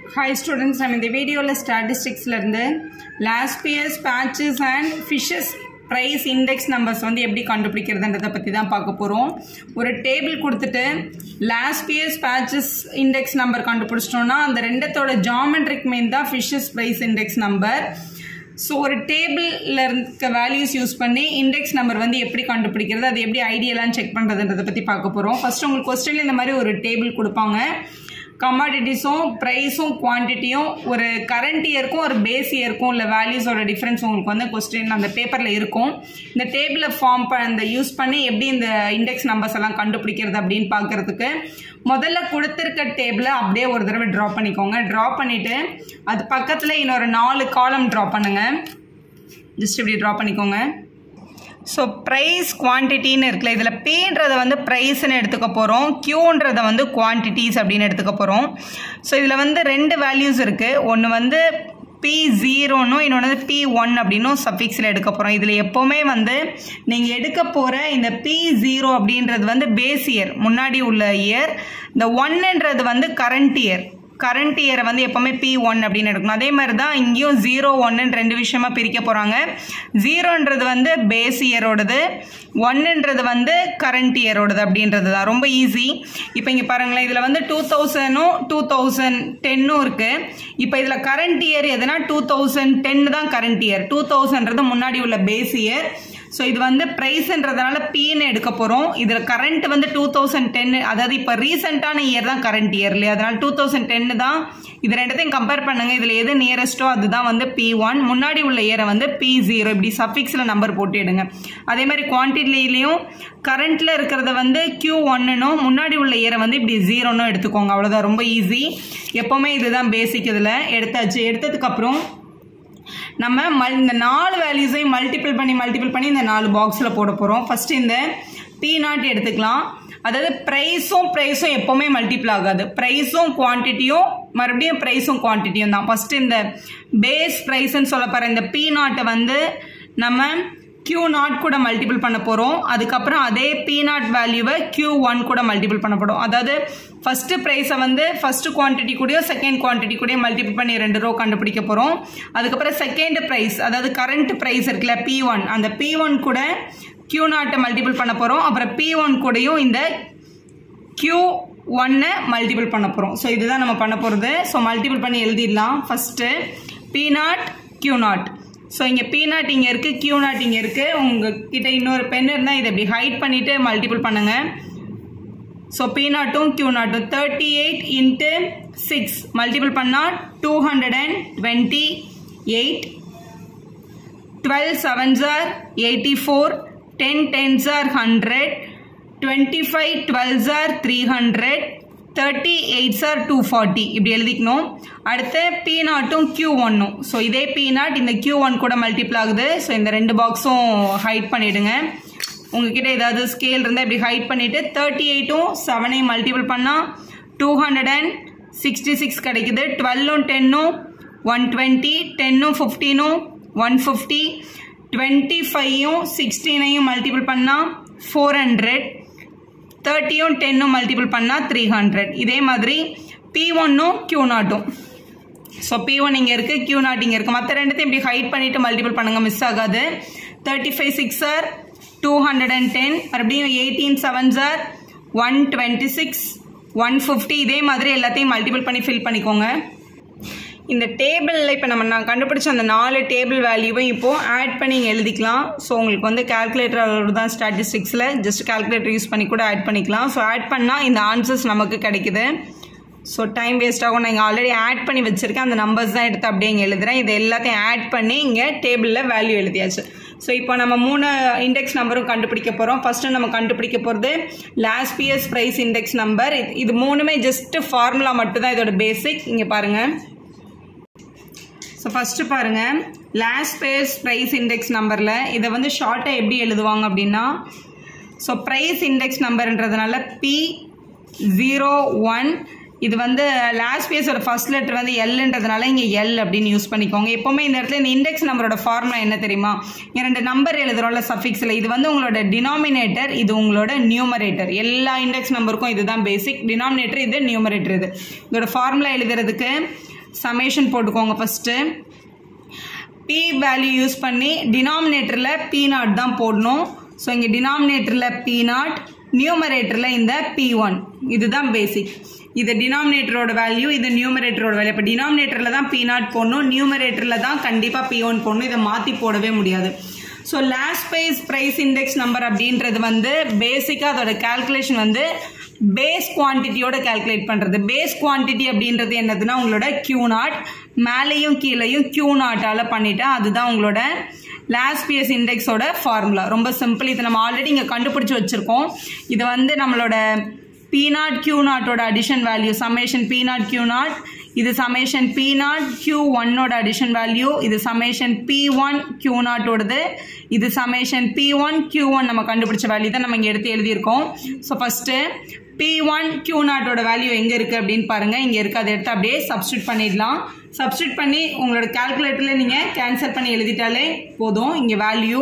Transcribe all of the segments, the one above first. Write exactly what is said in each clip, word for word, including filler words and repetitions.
Hi students, I'm in the video la statistics la irundhu last year's patches and fishes price index numbers வந்து எப்படி கண்டுபிடிக்கிறதுன்றத பத்தி தான் பார்க்க போறோம். ஒரு டேபிள் கொடுத்துட்டு last year's patches index number கண்டுபிடிச்சிட்டோம்னா அந்த ரெண்டத்தோட geometric mean தான் fishes price index number. So ஒரு டேபிள்ல இருக்க values யூஸ் பண்ணி index number வந்து எப்படி கண்டுபிடிக்கிறது அது எப்படி ஐடியலா செக் பண்றதுன்றத பத்தி பார்க்க போறோம். ஃபர்ஸ்ட் உங்களுக்கு क्वेश्चनல இந்த மாதிரி ஒரு டேபிள் கொடுப்பாங்க. commoditiesum priceum quantityum ஒரு current yearக்கும் ஒரு base yearக்கும் உள்ள values ஓட difference உங்களுக்கு வந்து question அந்த பேப்பர்ல இருக்கும். இந்த டேபிளை ஃபார்ம் பண்ண யூஸ் பண்ணி எப்படி இந்த இண்டெக்ஸ் நம்பர்ஸ் எல்லாம் கண்டுபிடிக்கிறது அப்படினு பார்க்கிறதுக்கு முதல்ல கொடுத்திருக்க டேபிளை அப்படியே ஒரு தடவை டிரா பண்ணிக்கோங்க. டிரா பண்ணிட்டு அது பக்கத்துல இன்னொரு நாலு காலம் டிரா பண்ணுங்க. ஜஸ்ட் இப்படி டிரா பண்ணிக்கோங்க. So price quantity னு இருக்குல இதுல P ன்றத வந்து price னு எடுத்துக்க போறோம். Q ன்றத வந்து quantities அப்படினு எடுத்துக்க போறோம். So இதுல வந்து ரெண்டு values இருக்கு. ஒன்னு வந்து P zero னு இன்னொன்னு வந்து P one அப்படினு சஃபிக்ஸ்ல எடுக்க போறோம். இதுல எப்பவுமே வந்து நீங்க எடுக்க போற இந்த P zero அப்படின்றது வந்து base year முன்னாடி உள்ள year. இந்த one ன்றது வந்து current year. current year வந்து எப்பவுமே P one அப்படினு எடுக்கணும். அதே மாதிரி தான் இங்கேயும் zero one ன்னு ரெண்டு விஷயமா பிரிக்க போறாங்க. zero ன்றது வந்து base year ஓடது, one ன்றது வந்து current year ஓடது அப்படின்றது தான். ரொம்ப ஈஸி. இப்போ இங்க பாருங்களேன் இதுல வந்து two thousand ம் two thousand ten ம் இருக்கு. இப்போ இதுல current year எதுனா two thousand ten தான் current year. two thousand ன்றது முன்னாடி உள்ள base year. So இது வந்து price ன்றதனால P னு எடுக்க போறோம். இதுல current வந்து two thousand ten அதாவது இப்ப ரீசன்ட்டான இயர் தான் current year இல்லையா அதனால two thousand ten தான். இது ரெண்டத்தையும் கம்பேர் பண்ணுங்க. இதுல எது நியரஸ்டோ அதுதான் வந்து P one, முன்னாடி உள்ள இயரை வந்து P zero. இப்படி சஃபிக்ஸ்ல நம்பர் போட்டு எடுங்க. அதே மாதிரி குவான்டிட்டிலயும் கரண்ட்ல இருக்கிறத வந்து Q one னும் முன்னாடி உள்ள இயரை வந்து இப்படி zero னும் எடுத்துக்கோங்க. அவ்வளவுதான். ரொம்ப ஈஸி. எப்பவுமே இதுதான் பேசிக். இதுல எடுத்தாச்சு. எடுத்ததுக்கு அப்புறம் நம்ம இந்த நாலு வேல்யூஸையும் மல்டிபிள் பண்ணி மல்டிபிள் பண்ணி இந்த நாலு பாக்ஸ்ல போட போறோம். ஃபர்ஸ்ட் இந்த P naught எடுத்துக்கலாம். அதாவது பிரைஸும் பிரைஸும் எப்பவுமே மல்டிபிள் ஆகாது. பிரைஸும் குவான்டிட்டியும் மறுபடியும் பிரைஸும் குவான்டிட்டியும் தான். ஃபர்ஸ்ட் இந்த பேஸ் பிரைஸ்ன்னு சொல்ல போற இந்த P naught வந்து நம்ம Q naught கூட மல்டிபிள் பண்ண போறோம். அதுக்கப்புறம் அதே P naught வேல்யூவை Q one கூட மல்டிபிள் பண்ண போறோம். அதாவது ஃபர்ஸ்ட் பிரைஸை வந்து ஃபர்ஸ்ட் குவான்டிட்டி கூடயோ செகண்ட் குவான்டிட்டி கூடயோ மல்டிபிள் பண்ணி ரெண்டு ரோ கண்டுபிடிக்க போறோம். அதுக்கப்புறம் செகண்ட் பிரைஸ் அதாவது கரண்ட் பிரைஸ் இருக்குல்ல P one அந்த P one கூட Q naught மல்டிபிள் பண்ண போறோம். அப்புறம் P one கூடயும் இந்த Q one மல்டிபிள் பண்ண போறோம். ஸோ இதுதான் நம்ம பண்ண போறது. ஸோ மல்டிபிள் பண்ணி எழுதிடலாம். First P naught Q naught. So இங்கே P naught இங்கே இருக்கு, Q naught இங்கே இருக்கு. உங்ககிட்ட இன்னொரு பென் இருந்தால் இதை இப்படி ஹைட் பண்ணிட்டு மல்டிபிள் பண்ணுங்க. ஸோ P naught ம் Q naught thirty-eight into six multiple பண்ணா two hundred twenty-eight. twelve sevens are eighty-four. ten tens are one hundred. twenty-five twelves are three hundred. thirty-eights are two forty. இப்படி எழுதிக்கணும். அடுத்து P naught ம் Q one ம். So இதே P naught இந்த Q one கூட multiple ஆகுது. So இந்த ரெண்டு பாக்ஸும் ஹைட் பண்ணிடுங்க. உங்ககிட்ட ஏதாவது ஸ்கேல் இருந்தால் இப்படி ஹைட் பண்ணிட்டு thirty-eight ம் seven ஐயும் மல்டிபிள் பண்ணா two hundred sixty-six கிடைக்குது. twelve ம் ten ம் one twenty. ten ம் fifteen ம் one fifty. twenty-five ம் sixteen ஐயும் மல்டிபிள் பண்ணா four hundred. thirty ம் ten ம் மல்டிபிள் பண்ணா three hundred. இதே மாதிரி P one ம் Q naught ம். ஸோ P one இங்கே இருக்கு, Q naught இங்கே இருக்கு. மற்ற ரெண்டுத்தையும் இப்படி ஹைட் பண்ணிட்டு மல்டிபிள் பண்ணுங்க, மிஸ் ஆகாது. thirty-five six are two hundred ten. மறுபடியும் eighteen sevens are one twenty-six. one fifty. இதே மாதிரி எல்லாத்தையும் மல்டிபிள் பண்ணி ஃபில் பண்ணிக்கோங்க. இந்த டேபிளில் இப்போ நம்ம நான் கண்டுபிடிச்ச அந்த நாலு டேபிள் வேல்யூவை இப்போது ஆட் பண்ணி இங்கே எழுதிக்கலாம். ஸோ உங்களுக்கு வந்து கேல்குலேட்டர் தான் ஸ்டாட்டிஸ்டிக்ஸில் ஜஸ்ட் கேல்குலேட்டர் யூஸ் பண்ணி கூட ஆட் பண்ணிக்கலாம். ஸோ ஆட் பண்ணால் இந்த ஆன்சர்ஸ் நமக்கு கிடைக்குது. ஸோ டைம் வேஸ்ட் ஆகும். நான் இங்கே ஆல்ரெடி ஆட் பண்ணி வச்சுருக்கேன். அந்த நம்பர்ஸ் தான் எடுத்து அப்படியே இங்கே எழுதுகிறேன். இது எல்லாத்தையும் ஆட் பண்ணி இங்கே டேபிளில் வேல்யூ எழுதியாச்சு. ஸோ இப்போ நம்ம மூணு இண்டெக்ஸ் நம்பரும் கண்டுபிடிக்க போகிறோம். ஃபர்ஸ்ட்டு நம்ம கண்டுபிடிக்க போகிறது Laspeyres price index number. இது மூணுமே ஜஸ்ட் ஃபார்முலா மட்டும்தான் இதோட பேசிக். இங்கே பாருங்கள். ஸோ ஃபஸ்ட்டு பாருங்கள் லாஸ்ட் இயர்ஸ் ப்ரைஸ் இண்டெக்ஸ் நம்பரில் இதை வந்து ஷார்ட்டாக எப்படி எழுதுவாங்க அப்படின்னா ஸோ ப்ரைஸ் இண்டெக்ஸ் நம்பர்ன்றதுனால P zero one. இது வந்து லாஸ்ட் பேஸோட ஃபர்ஸ்ட் லெட்டர் வந்து எல்ன்றதுனால இங்கே எல் அப்படின்னு யூஸ் பண்ணிக்கோங்க. எப்போவுமே இந்த இடத்துல இந்த இண்டெக்ஸ் நம்பரோட ஃபார்முலா என்ன தெரியுமா? இங்கே ரெண்டு நம்பர் எழுதுறோம்ல சஃபிக்ஸில், இது வந்து உங்களோட டினாமினேட்டர், இது உங்களோட நியூமரேட்டர். எல்லா இண்டெக்ஸ் நம்பருக்கும் இதுதான் பேசிக். டினாமினேட்டர் இது, நியூமரேட்டர் இது. இதோட ஃபார்முலா எழுதுறதுக்கு சமேஷன் போட்டுக்கோங்க. ஃபஸ்ட்டு P வேல்யூ யூஸ் பண்ணி டினாமினேட்டரில் P நாட் தான் போடணும். ஸோ இங்கே டினாமினேட்டரில் P நாட், நியூமரேட்டரில் இந்த P ஒன். இதுதான் பேசிக். இது டினாமினேட்டரோட வேல்யூ, இது நியூமரேட்டரோட வேல்யூ. இப்போ டினாமினேட்டரில் தான் P நாட் போடணும், நியூமரேட்டரில் தான் கண்டிப்பாக P ஒன் போடணும். இதை மாற்றி போடவே முடியாது. So Laspeyres price index number அப்படின்றது வந்து பேசிக்காக அதோட கேல்குலேஷன் வந்து பேஸ் குவான்டிட்டியோட கேல்குலேட் பண்ணுறது. பேஸ் குவான்டிட்டி அப்படின்றது என்னதுன்னா உங்களோட Q நாட், மேலேயும் கீழேயும் Q நாட்டால் பண்ணிட்டா அதுதான் உங்களோட லாஸ்ட் பிஎஸ் இண்டெக்ஸோட ஃபார்முலா. ரொம்ப சிம்பிள். இதை நம்ம ஆல்ரெடி இங்கே கண்டுபிடிச்சி வச்சுருக்கோம். இது வந்து நம்மளோட P நாட் Q நாட்டோட addition value, summation P naught Q naught. இது சமேஷன் P நாட் Q ஒன்னோட அடிஷன் வேல்யூ. இது சமேஷன் P ஒன் Q நாட்டோடது. இது summation P one Q one நம்ம கண்டுபிடிச்ச வேல்யூ தான் நம்ம இங்கே எடுத்து எழுதியிருக்கோம். So first P one Q நாட்டோட வேல்யூ எங்கே இருக்குது அப்படின்னு பாருங்கள். இங்கே இருக்குது. அதை எடுத்து அப்படியே சப்ஸ்டியூட் பண்ணிடலாம். சப்ஸ்டியூட் பண்ணி உங்களோட கால்குலேட்டரில் நீங்கள் கேன்சல் பண்ணி எழுதிட்டாலே போதும். இங்கே வேல்யூ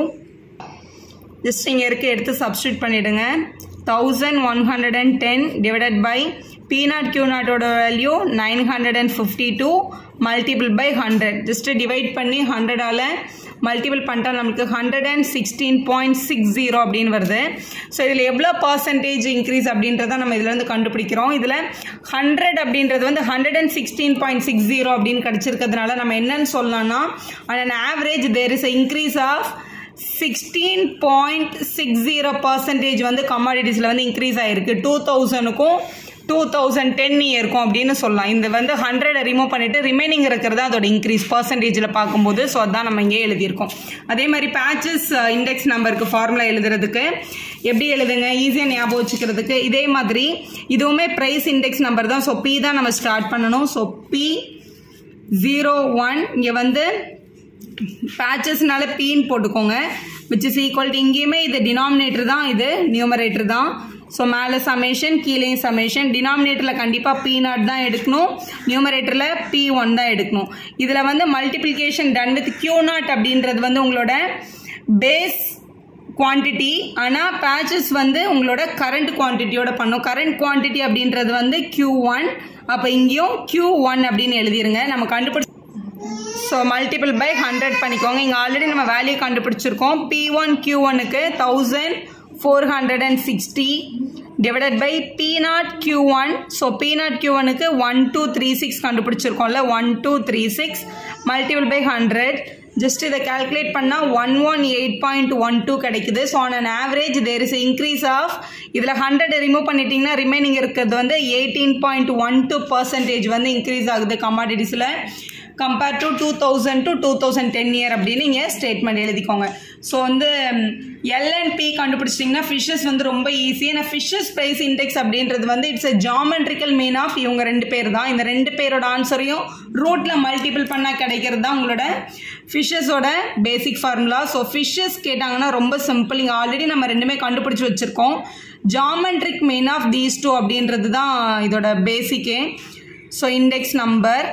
ஜஸ்ட் இங்கே இருக்க எடுத்து சப்ஸ்டியூட் பண்ணிவிடுங்க. Thousand one hundred and ten divided by P naught Q நாட்டோட value nine hundred and fifty two multiple by hundred. Just divide பண்ணி ஹண்ட்ரடால் மல்டிபிள் பண்ணிட்டா நமக்கு hundred and sixteen point six zero அப்படின்னு வருது. ஸோ இதில் எவ்வளோ பர்சன்டேஜ் இன்க்ரீஸ் அப்படின்றத நம்ம இதில் வந்து கண்டுபிடிக்கிறோம். இதில் ஹண்ட்ரட் அப்படின்றது வந்து hundred and sixteen point six zero அப்படின்னு கிடச்சிருக்கிறதுனால நம்ம என்னன்னு சொல்லலாம்னா and average there is a increase of sixteen point six zero percentage வந்து கமாடிட்டிஸில் வந்து இன்க்ரீஸ் ஆகிருக்கு. டூ தௌசண்ட்க்கும் டூ தௌசண்ட் டென் இயருக்கும் அப்படின்னு சொல்லலாம். இந்த வந்து ஹண்ட்ரட் ரிமூவ் பண்ணிவிட்டு ரிமைனிங் இருக்கிறது அதோட இன்க்ரீஸ் பர்சன்டேஜில் பார்க்கும்போது. ஸோ அதான் நம்ம இங்கே எழுதியிருக்கோம். அதே மாதிரி பேச்சஸ் இண்டெக்ஸ் நம்பருக்கு ஃபார்முலா எழுதுறதுக்கு எப்படி எழுதுங்க ஈஸியாக ஞாபகம் வச்சுக்கிறதுக்கு இதே மாதிரி இதுவுமே ப்ரைஸ் இண்டெக்ஸ் நம்பர் தான். ஸோ P தான் நம்ம ஸ்டார்ட் பண்ணணும். ஸோ P ஜீரோ ஒன் இங்கே வந்து பேச்சஸ்னால Pன்னு போட்டுக்கோங்க. விச் இஸ் ஈக்குவல் டு இங்கேயுமே இது டினாமினேட்டர் தான், இது நியூமரேட்டர் தான். ஸோ மேலே சமேஷன் கீழேயும் சமேஷன். டினாமினேட்டரில் கண்டிப்பாக P நாட் தான் எடுக்கணும், நியூமரேட்டரில் P ஒன் தான் எடுக்கணும். இதில் வந்து multiplication done with Q naught அப்படின்றது வந்து உங்களோட பேஸ் குவான்டிட்டி. ஆனால் பேச்சஸ் வந்து உங்களோட கரண்ட் குவான்டிட்டியோட பண்ணும். கரண்ட் குவான்டிட்டி அப்படின்றது வந்து Q ஒன். அப்போ இங்கேயும் Q ஒன் அப்படின்னு எழுதிருங்க. நம்ம கண்டுபிடிச்ச ஸோ மல்டிபிள் பை ஹண்ட்ரட் பண்ணிக்கோங்க. இங்கே ஆல்ரெடி நம்ம வேல்யூ கண்டுபிடிச்சிருக்கோம். P ஒன் Q ஒன்னுக்கு thousand four hundred and sixty divided by P naught Q one. So P naught Q ஒன்னுக்கு ஒன் டூ த்ரீ சிக்ஸ் கண்டுபிடிச்சிருக்கோம்ல, one two three six multiple by hundred. Just இதை calculate பண்ணால் one one eight point one two கிடைக்குது. So on an average there is increase of இதில் hundred remove பண்ணிட்டீங்கன்னா remaining இருக்கிறது வந்து eighteen point one two percentage வந்து increase ஆகுது கமாடிட்டிஸில் compared to two thousand to two thousand ten year அப்படின்னு நீங்கள் statement எழுதிக்கோங்க. ஸோ வந்து எல் அண்ட் பி கண்டுபிடிச்சிட்டிங்கன்னா ஃபிஷ்ஷஸ் வந்து ரொம்ப ஈஸி. ஏன்னா ஃபிஷ்ஷஸ் ப்ரைஸ் இண்டெக்ஸ் அப்படின்றது வந்து it's a geometrical mean of இவங்க ரெண்டு பேர் தான். இந்த ரெண்டு பேரோட ஆன்சரையும் ரூட்டில் மல்டிபிள் பண்ணால் கிடைக்கிறது தான் உங்களோட ஃபிஷ்ஷஸோட பேசிக் ஃபார்முலா. ஸோ ஃபிஷ்ஷஸ் கேட்டாங்கன்னா ரொம்ப சிம்பிள். இங்கே ஆல்ரெடி நம்ம ரெண்டுமே கண்டுபிடிச்சி வச்சுருக்கோம். Geometric mean of these two அப்படின்றது தான் இதோட பேசிக்கே. ஸோ இண்டெக்ஸ் நம்பர்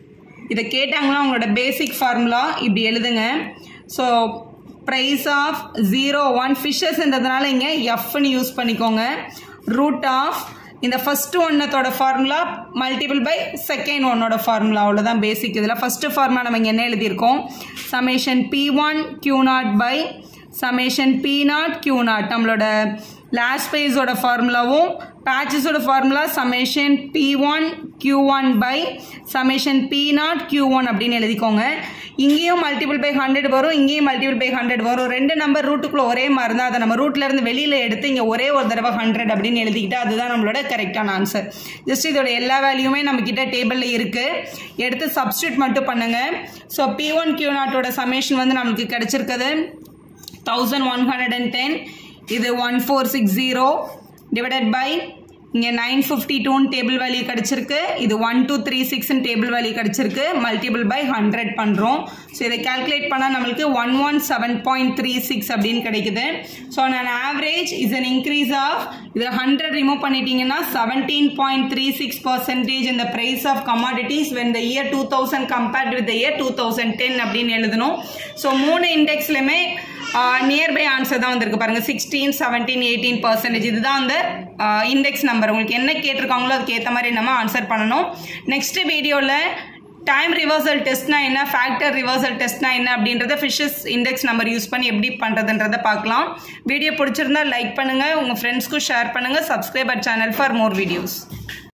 இதை கேட்டாங்கன்னா உங்களோட பேசிக் ஃபார்முலா இப்படி எழுதுங்க. So price of zero one ஃபிஷ்ஷஸ்ன்றதுனால இங்கே எஃப்னு யூஸ் பண்ணிக்கோங்க. ரூட் ஆஃப் இந்த ஃபர்ஸ்ட் ஒன்னத்தோட ஃபார்முலா மல்டிபிள் பை செகண்ட் ஒன்னோட ஃபார்முலா. அவ்வளோதான் பேசிக். இதில் ஃபஸ்ட்டு ஃபார்முலா நம்ம இங்கே என்ன எழுதியிருக்கோம், summation P one Q naught by summation P naught Q naught. நம்மளோட லாஸ்ட் பேஸோட ஃபார்முலாவும் பேச்சஸோட formula summation P one Q one by summation P naught Q one அப்படின்னு எழுதிக்கோங்க. இங்கேயும் மல்டிபிள் பை ஹண்ட்ரட் வரும், இங்கேயும் மல்டிபிள் பை ஹண்ட்ரட் வரும். ரெண்டு நம்பர் ரூட்டுக்குள்ளே ஒரே மாதிரி தான். அதை நம்ம ரூட்லேருந்து வெளியில் எடுத்து இங்கே ஒரே ஒரு தடவை ஹண்ட்ரட் அப்படின்னு எழுதிக்கிட்டு அதுதான் நம்மளோட கரெக்டான ஆன்சர். ஜஸ்ட் இதோட எல்லா வேல்யூமே நம்மக்கிட்ட டேபிளில் இருக்குது. எடுத்து சப்ஸ்டியூட் மட்டும் பண்ணுங்கள். ஸோ P ஒன் Q நாட்டோட சமேஷன் வந்து நமக்கு கிடச்சிருக்குது thousand one hundred and ten. இது one four six zero divided by இங்கே நைன் ஃபிஃப்டி டூன்னு டேபிள் வேல்யூ கிடச்சிருக்கு. இது ஒன் டூ த்ரீ சிக்ஸ்ன்னு டேபிள் வேல்யூ கிடச்சிருக்கு. மல்டிபிள் பை ஹண்ட்ரட் பண்ணுறோம். ஸோ இதை கால்குலேட் பண்ணால் நம்மளுக்கு one one seven point three six அப்படின்னு கிடைக்குது. ஸோ நான் average is an increase of இதில் ஹண்ட்ரட் ரிமூவ் பண்ணிட்டீங்கன்னா seventeen point three six percentage இந்த price of commodities when the year two thousand compared with the year two thousand ten அப்படின்னு எழுதணும். So மூணு இண்டெக்ஸ்லையுமே nearby answer தான் வந்திருக்கு பாருங்கள். சிக்ஸ்டீன் செவன்டீன் எயிட்டீன் பர்சன்டேஜ் இதுதான் அந்த இண்டெக்ஸ் நம்பர். உங்களுக்கு என்ன கேட்டிருக்காங்களோ அதுக்கு ஏற்ற மாதிரி நம்ம ஆன்சர் பண்ணணும். நெக்ஸ்ட் வீடியோவில் டைம் ரிவர்சல் டெஸ்ட்னா என்ன, ஃபேக்டர் ரிவர்சல் டெஸ்ட்னா என்ன அப்படின்றத ஃபிஷஸ் இண்டெக்ஸ் நம்பர் யூஸ் பண்ணி எப்படி பண்ணுறதுன்றதை பார்க்கலாம். வீடியோ பிடிச்சிருந்தா லைக் பண்ணுங்கள், உங்கள் ஃப்ரெண்ட்ஸ்க்கும் ஷேர் பண்ணுங்கள். Subscribe our channel for more videos.